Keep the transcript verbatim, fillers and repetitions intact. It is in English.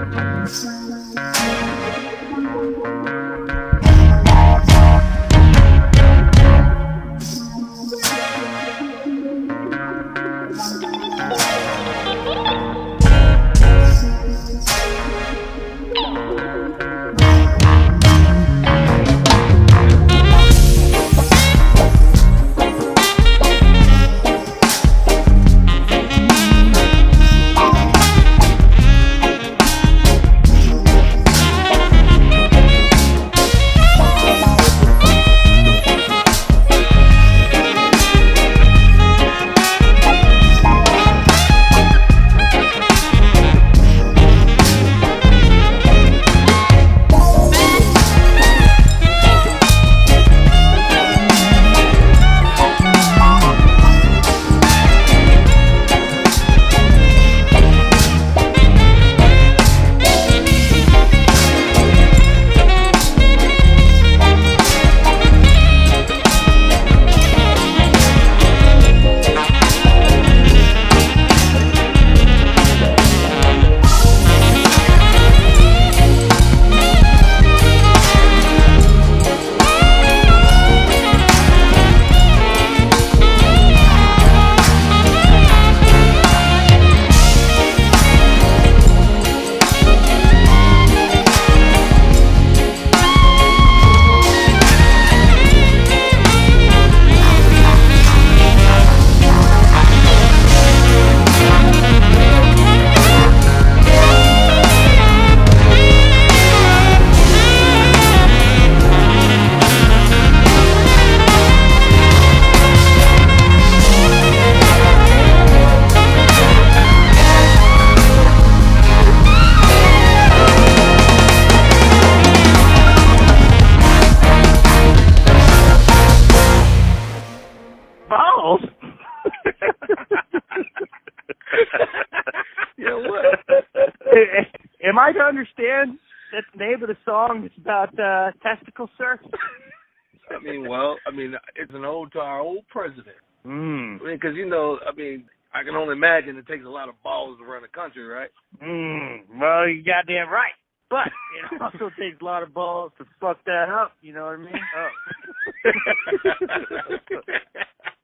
Am I to understand that the name of the song is about uh, testicle surf? I mean, well, I mean, it's an ode to our old president. Mm. I mean, because, you know, I mean, I can only imagine it takes a lot of balls to run a country, right? Mm. Well, you goddamn right. But it also takes a lot of balls to fuck that up, you know what I mean? Oh.